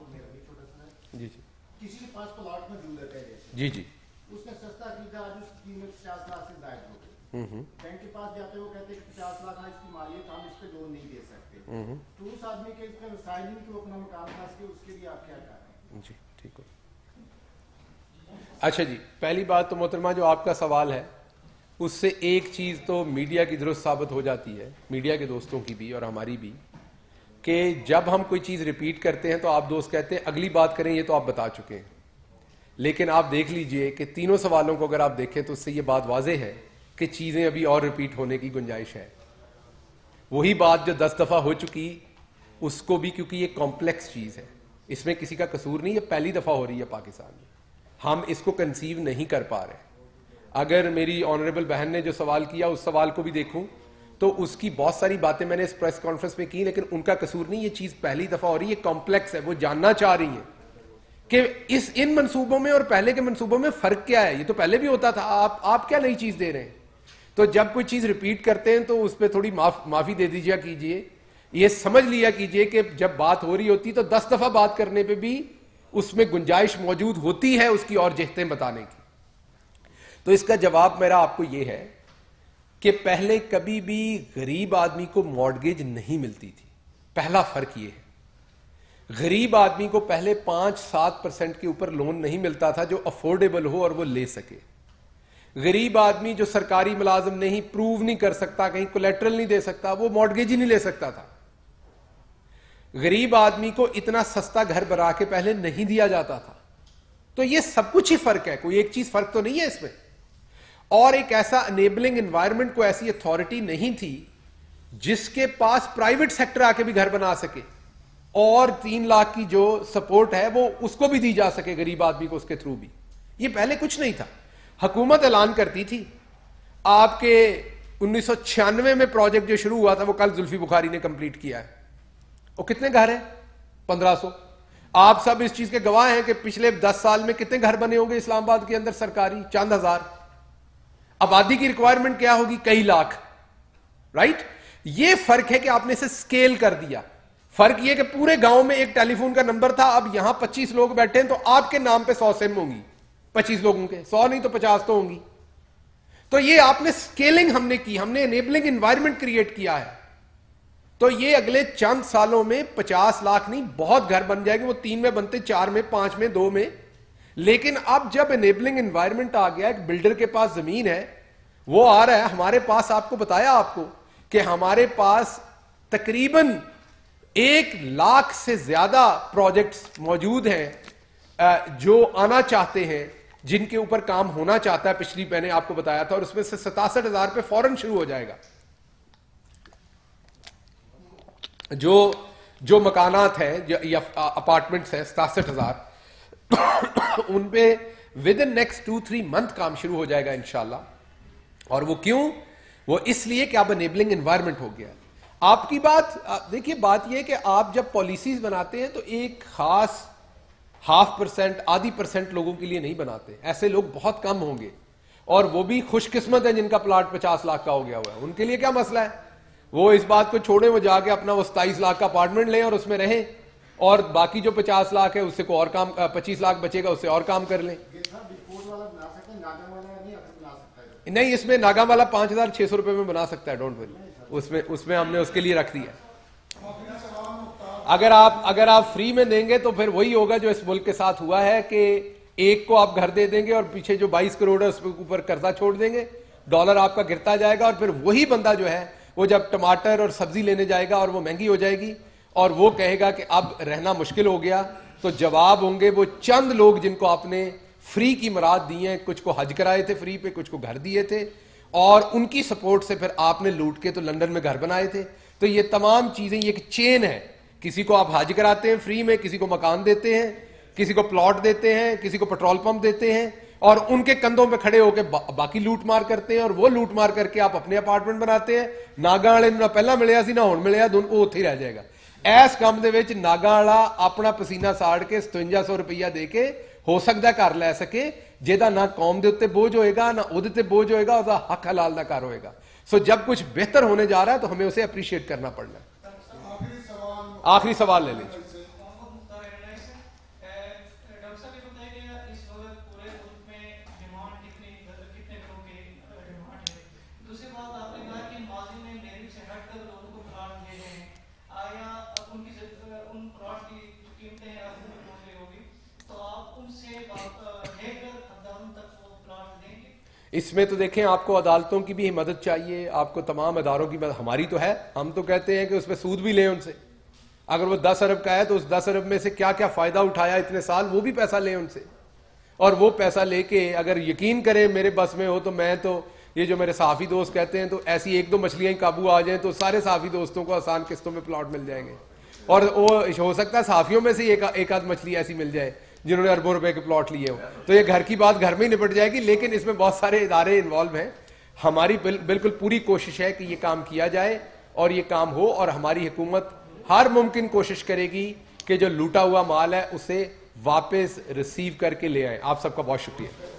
Speaker 1: जी
Speaker 4: किसी के पास प्लॉट मौजूद है पहले से,
Speaker 1: जी जी,
Speaker 4: उसने सस्ता खरीदा, आज उसकी कीमत 50 लाख से ज्यादा हो गई। बैंक के पास जाते वो कहते हैं कि 50 लाख इसकी मालियत, हम इस पे लोन नहीं दे सकते। तो उस आदमी के इसका वसाइल नहीं कि वो अपना मकान खा सके, उसके लिए आप क्या कर रहे हैं?
Speaker 1: जी ठीक हो। अच्छा जी, पहली बात तो मोहतरमा जो आपका सवाल है उससे एक चीज तो मीडिया की दुरुस्त साबित हो जाती है, मीडिया के दोस्तों की भी और हमारी भी, कि जब हम कोई चीज रिपीट करते हैं तो आप दोस्त कहते हैं अगली बात करें, ये तो आप बता चुके हैं। लेकिन आप देख लीजिए कि तीनों सवालों को अगर आप देखें तो उससे ये बात वाज़ेह है कि चीजें अभी और रिपीट होने की गुंजाइश है। वही बात जो 10 दफा हो चुकी उसको भी, क्योंकि ये कॉम्प्लेक्स चीज है, इसमें किसी का कसूर नहीं है, पहली दफा हो रही है पाकिस्तान में, हम इसको कंसीव नहीं कर पा रहे। अगर मेरी ऑनरेबल बहन ने जो सवाल किया उस सवाल को भी देखूं तो उसकी बहुत सारी बातें मैंने इस प्रेस कॉन्फ्रेंस में की, लेकिन उनका कसूर नहीं, ये चीज पहली दफा हो रही है, कॉम्प्लेक्स है। वो जानना चाह रही है कि इन मंसूबों में और पहले के मंसूबों में फर्क क्या है। ये तो पहले भी होता था, आप क्या नई चीज दे रहे हैं? तो जब कोई चीज रिपीट करते हैं तो उस पर थोड़ी माफी दे दीजिए कीजिए। ये समझ लिया कीजिए कि जब बात हो रही होती तो 10 दफा बात करने पे भी उसमें गुंजाइश मौजूद होती है उसकी और जिहतें बताने की। तो इसका जवाब मेरा आपको यह है कि पहले कभी भी गरीब आदमी को मॉर्गेज नहीं मिलती थी। पहला फर्क यह है, गरीब आदमी को पहले 5-7% के ऊपर लोन नहीं मिलता था जो अफोर्डेबल हो और वो ले सके। गरीब आदमी जो सरकारी मुलाजिम नहीं, प्रूव नहीं कर सकता, कहीं कोलेट्रल नहीं दे सकता, वो मॉर्गेज ही नहीं ले सकता था। गरीब आदमी को इतना सस्ता घर बना के पहले नहीं दिया जाता था। तो ये सब कुछ ही फर्क है, कोई एक चीज फर्क तो नहीं है इसमें। और एक ऐसा एनेबलिंग एनवायरनमेंट को ऐसी अथॉरिटी नहीं थी जिसके पास प्राइवेट सेक्टर आके भी घर बना सके और 3 लाख की जो सपोर्ट है वो उसको भी दी जा सके गरीब आदमी को उसके थ्रू भी। ये पहले कुछ नहीं था। हुकूमत ऐलान करती थी। आपके 1996 में प्रोजेक्ट जो शुरू हुआ था वो कल जुल्फी बुखारी ने कंप्लीट किया है। वो कितने घर है? 1500। आप सब इस चीज के गवाह हैं कि पिछले 10 साल में कितने घर बने होंगे इस्लामाबाद के अंदर सरकारी, चंद हजार। आबादी की रिक्वायरमेंट क्या होगी, कई लाख, राइट। ये फर्क है कि आपने इसे स्केल कर दिया। फर्क ये कि पूरे गांव में एक टेलीफोन का नंबर था, अब यहां 25 लोग बैठे हैं तो आपके नाम पे 100 सिम होंगी, 25 लोगों के 100 नहीं तो 50 तो होंगी। तो ये आपने स्केलिंग हमने की, हमने एनेबलिंग एनवायरनमेंट क्रिएट किया है। तो ये अगले चंद सालों में 50 लाख नहीं, बहुत घर बन जाएंगे। वो 3 में बनते, 4 में, 5 में, 2 में। लेकिन अब जब एनेबलिंग एनवायरनमेंट आ गया, एक बिल्डर के पास जमीन है, वो आ रहा है हमारे पास, आपको बताया आपको कि हमारे पास तकरीबन 1 लाख से ज्यादा प्रोजेक्ट्स मौजूद हैं जो आना चाहते हैं, जिनके ऊपर काम होना चाहता है। पिछली मैंने आपको बताया था, और उसमें से 67,000 पे फौरन शुरू हो जाएगा। जो मकानात हैं या अपार्टमेंट्स हैं 67,000 उन पे विद इन नेक्स्ट 2-3 मंथ काम शुरू हो जाएगा इंशाल्लाह। और वो क्यों? वो इसलिए कि अब एनेबलिंग एनवायरनमेंट हो गया। आपकी बात देखिए, बात यह कि आप जब पॉलिसीज बनाते हैं तो एक खास 0.5%, आधी % लोगों के लिए नहीं बनाते। ऐसे लोग बहुत कम होंगे, और वो भी खुशकिस्मत है जिनका प्लाट 50 लाख का हो गया हुआ है। उनके लिए क्या मसला है, वो इस बात को छोड़े, वो जाके अपना वो 27 लाख का अपार्टमेंट लें और उसमें रहें, और बाकी जो 50 लाख है उससे को और काम, 25 लाख बचेगा उससे और काम कर लें। नहीं, इसमें नागा वाला 5,600 रुपए में बना सकता है, डोंट वरी। उसमें हमने उसके लिए रख दिया। अगर आप फ्री में देंगे तो फिर वही होगा जो इस मुल्क के साथ हुआ है कि एक को आप घर दे देंगे और पीछे जो 22 करोड़ है उसके ऊपर कर्जा छोड़ देंगे, डॉलर आपका गिरता जाएगा, और फिर वही बंदा जो है वो जब टमाटर और सब्जी लेने जाएगा और वो महंगी हो जाएगी और वो कहेगा कि अब रहना मुश्किल हो गया, तो जवाब होंगे वो चंद लोग जिनको आपने फ्री की मुराद दी है। कुछ को हज कराए थे फ्री पे, कुछ को घर दिए थे, और उनकी सपोर्ट से फिर आपने लूट के तो लंदन में घर बनाए थे। तो ये तमाम चीजें, ये एक चेन है। किसी को आप हज कराते हैं फ्री में, किसी को मकान देते हैं, किसी को प्लॉट देते हैं, किसी को पेट्रोल पंप देते हैं, और उनके कंधों पे खड़े होकर बाकी लूट मार करते हैं, और वो लूट मार करके आप अपने अपार्टमेंट बनाते हैं। नागा वाले ना पहला मिलिया सी ना हुण मिलिया, दोनों उत्थे ही रह जाएगा। इस काम दे विच नागा वाला अपना पसीना साड़ के 5700 रुपया दे के हो सकता घर लै सके, जिहदा ना कौम दे उत्ते बोझ होएगा, ना उहदे ते बोझ होएगा, उसका हक हलाल दा घर होएगा। सो जब कुछ बेहतर होने जा रहा है तो हमें उसे अप्रिशिएट करना पड़ना है। आखिरी सवाल ले लीजिए। इसमें तो देखें, आपको अदालतों की भी मदद चाहिए, आपको तमाम अदारों की मदद, हमारी तो है। हम तो कहते हैं कि उसमें सूद भी लें उनसे। अगर वो 10 अरब का है तो उस 10 अरब में से क्या क्या फायदा उठाया इतने साल, वो भी पैसा लें उनसे। और वो पैसा लेके अगर यकीन करें मेरे बस में हो तो मैं तो, ये जो मेरे साफी दोस्त कहते हैं, तो ऐसी 1-2 मछलियां काबू आ जाएं तो सारे साफी दोस्तों को आसान किस्तों में प्लॉट मिल जाएंगे। और वो हो सकता है साफियों में से एक आध मछली ऐसी मिल जाए जिन्होंने अरबों रुपए के प्लॉट लिए हो, तो ये घर की बात घर में ही निपट जाएगी। लेकिन इसमें बहुत सारे इदारे इन्वॉल्व हैं। हमारी बिल्कुल पूरी कोशिश है कि ये काम किया जाए और ये काम हो, और हमारी हुकूमत हर मुमकिन कोशिश करेगी कि जो लूटा हुआ माल है उसे वापस रिसीव करके ले आए। आप सबका बहुत शुक्रिया।